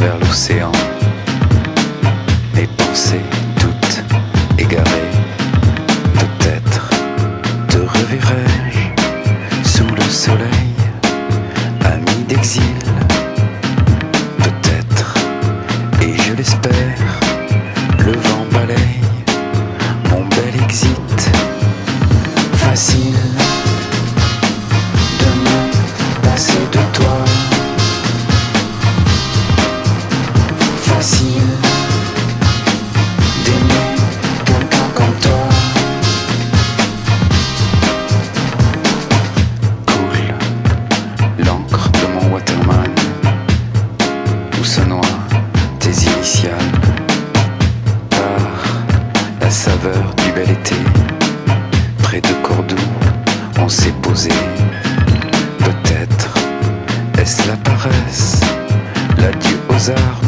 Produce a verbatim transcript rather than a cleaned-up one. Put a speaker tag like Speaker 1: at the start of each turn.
Speaker 1: vers l'océan, mes pensées toutes égarées. Peut-être te reverrai-je sous le soleil, ami d'exil. Peut-être, et je l'espère, le vent balaye mon bel exit. Facile de me passer de toi, facile d'aimer quelqu'un comme toi. Coule l'encre de mon Waterman, où se noient tes initiales. Par la saveur du bel été, près de Cordoue, on s'est posé. Peut-être est-ce la paresse, l'adieu aux arbres,